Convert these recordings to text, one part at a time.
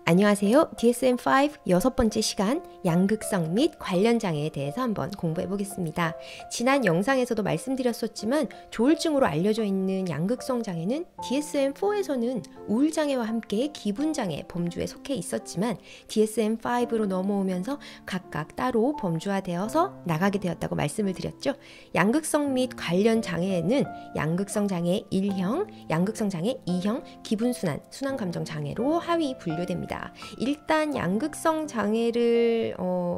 안녕하세요. DSM-5 여섯 번째 시간 양극성 및 관련 장애에 대해서 한번 공부해 보겠습니다. 지난 영상에서도 말씀드렸었지만 조울증으로 알려져 있는 양극성 장애는 DSM-4에서는 우울장애와 함께 기분장애 범주에 속해 있었지만 DSM-5로 넘어오면서 각각 따로 범주화되어서 나가게 되었다고 말씀을 드렸죠. 양극성 및 관련 장애에는 양극성 장애 1형, 양극성 장애 2형, 기분순환, 순환감정장애로 하위 분류됩니다. 일단 양극성 장애를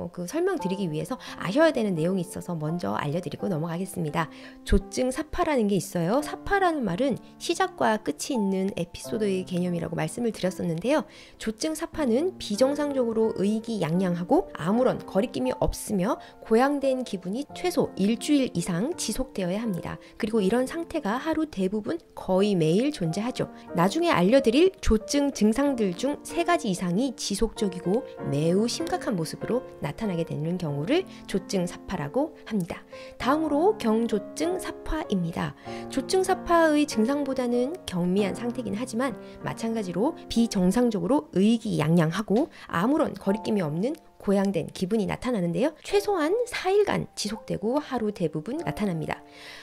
설명드리기 위해서 아셔야 되는 내용이 있어서 먼저 알려드리고 넘어가겠습니다. 조증 사파라는 게 있어요. 사파라는 말은 시작과 끝이 있는 에피소드의 개념이라고 말씀을 드렸었는데요. 조증 사파는 비정상적으로 의기양양하고 아무런 거리낌이 없으며 고양된 기분이 최소 일주일 이상 지속되어야 합니다. 그리고 이런 상태가 하루 대부분 거의 매일 존재하죠. 나중에 알려드릴 조증 증상들 중 3가지 이상이 지속적이고 매우 심각한 모습으로 나타나게 되는 경우를 조증 사파라고 합니다. 다음으로 경조증 사파입니다. 조증 사파의 증상보다는 경미한 상태긴 하지만 마찬가지로 비정상적으로 의기양양하고 아무런 거리낌이 없는 고양된 기분이 나타나는데요. 최소한 4일간 지속되고 하루 대부분 나타납니다.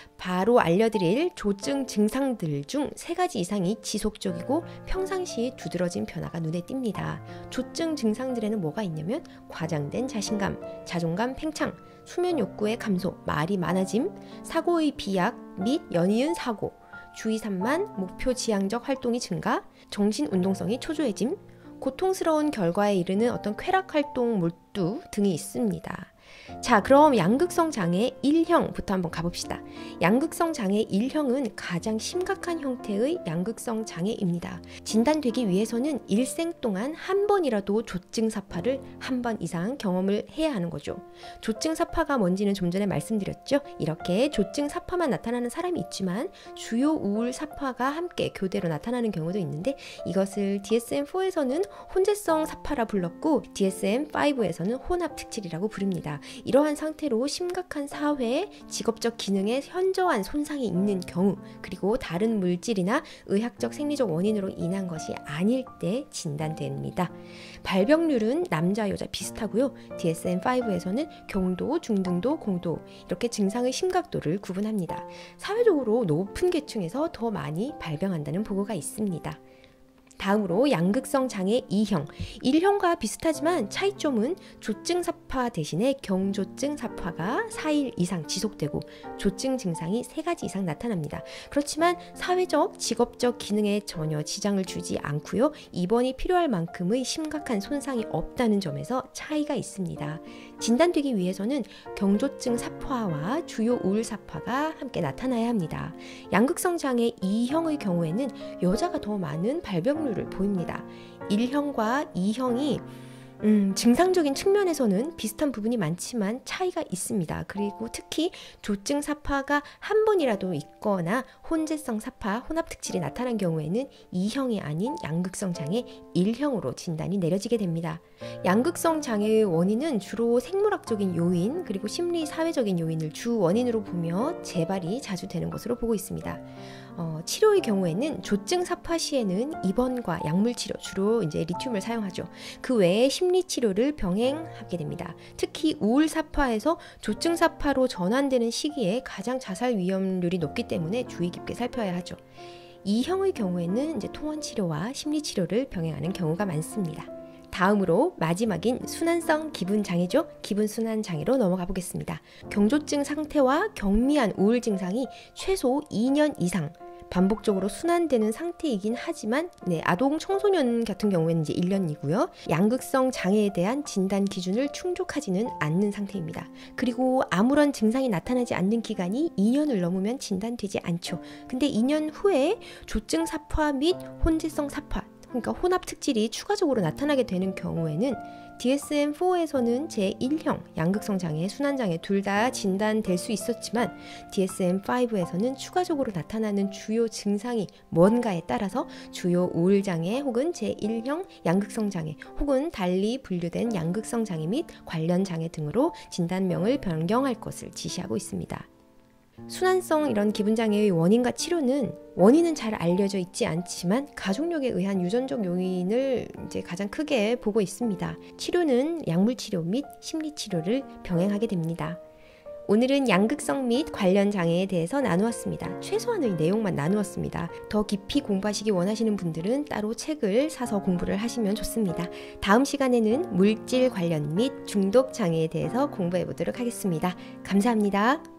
바로 알려드릴 조증 증상들 중 3가지 이상이 지속적이고 평상시에 두드러진 변화가 눈에 띕니다. 조증 증상들에는 뭐가 있냐면 과장된 자신감, 자존감 팽창, 수면 욕구의 감소, 말이 많아짐, 사고의 비약 및 연이은 사고, 주의 산만, 목표 지향적 활동이 증가, 정신 운동성이 초조해짐, 고통스러운 결과에 이르는 어떤 쾌락 활동 몰두 등이 있습니다. 자, 그럼 양극성 장애 1형부터 한번 가봅시다. 양극성 장애 1형은 가장 심각한 형태의 양극성 장애입니다. 진단되기 위해서는 일생 동안 한 번이라도 조증 사파를 한 번 이상 경험을 해야 하는 거죠. 조증 사파가 뭔지는 좀 전에 말씀드렸죠. 이렇게 조증 사파만 나타나는 사람이 있지만 주요 우울 사파가 함께 교대로 나타나는 경우도 있는데 이것을 DSM-4에서는 혼재성 사파라 불렀고 DSM-5에서는 혼합 특질이라고 부릅니다. 이러한 상태로 심각한 사회, 직업적 기능에 현저한 손상이 있는 경우 그리고 다른 물질이나 의학적 생리적 원인으로 인한 것이 아닐 때 진단됩니다. 발병률은 남자, 여자 비슷하고요. DSM-5에서는 경도, 중등도, 공도 이렇게 증상의 심각도를 구분합니다. 사회적으로 높은 계층에서 더 많이 발병한다는 보고가 있습니다. 다음으로 양극성 장애 2형, 1형과 비슷하지만 차이점은 조증 사파 대신에 경조증 사파가 4일 이상 지속되고 조증 증상이 3가지 이상 나타납니다. 그렇지만 사회적, 직업적 기능에 전혀 지장을 주지 않고요. 입원이 필요할 만큼의 심각한 손상이 없다는 점에서 차이가 있습니다. 진단되기 위해서는 경조증 사파와 주요 우울 사파가 함께 나타나야 합니다. 양극성 장애 2형의 경우에는 여자가 더 많은 발병률을 보입니다. 1형과 2형이 증상적인 측면에서는 비슷한 부분이 많지만 차이가 있습니다. 그리고 특히 조증 사파가 한 번이라도 있거나 혼재성 사파, 혼합 특질이 나타난 경우에는 2형이 아닌 양극성 장애 1형으로 진단이 내려지게 됩니다. 양극성 장애의 원인은 주로 생물학적인 요인 그리고 심리 사회적인 요인을 주 원인으로 보며 재발이 자주 되는 것으로 보고 있습니다. 치료의 경우에는 조증 사파 시에는 입원과 약물 치료, 주로 이제 리튬을 사용하죠. 그 외에 심리 치료를 병행하게 됩니다. 특히 우울 사파에서 조증 사파로 전환되는 시기에 가장 자살 위험률이 높기 때문에 주의 깊게 살펴야 하죠. 2형의 경우에는 이제 통원 치료와 심리 치료를 병행하는 경우가 많습니다. 다음으로 마지막인 순환성 기분 장애죠. 기분 순환 장애로 넘어가 보겠습니다. 경조증 상태와 경미한 우울 증상이 최소 2년 이상 반복적으로 순환되는 상태이긴 하지만 아동 청소년 같은 경우에는 이제 1년이고요. 양극성 장애에 대한 진단 기준을 충족하지는 않는 상태입니다. 그리고 아무런 증상이 나타나지 않는 기간이 2년을 넘으면 진단되지 않죠. 근데 2년 후에 조증 사파 및 혼재성 사파 그러니까 혼합 특질이 추가적으로 나타나게 되는 경우에는 DSM-4에서는 제1형 양극성 장애, 순환 장애 둘 다 진단될 수 있었지만 DSM-5에서는 추가적으로 나타나는 주요 증상이 뭔가에 따라서 주요 우울 장애 혹은 제1형 양극성 장애 혹은 달리 분류된 양극성 장애 및 관련 장애 등으로 진단명을 변경할 것을 지시하고 있습니다. 순환성 이런 기분장애의 원인과 치료는 원인은 잘 알려져 있지 않지만 가족력에 의한 유전적 요인을 이제 가장 크게 보고 있습니다. 치료는 약물 치료 및 심리 치료를 병행하게 됩니다. 오늘은 양극성 및 관련 장애에 대해서 나누었습니다. 최소한의 내용만 나누었습니다. 더 깊이 공부하시기 원하시는 분들은 따로 책을 사서 공부를 하시면 좋습니다. 다음 시간에는 물질 관련 및 중독 장애에 대해서 공부해 보도록 하겠습니다. 감사합니다.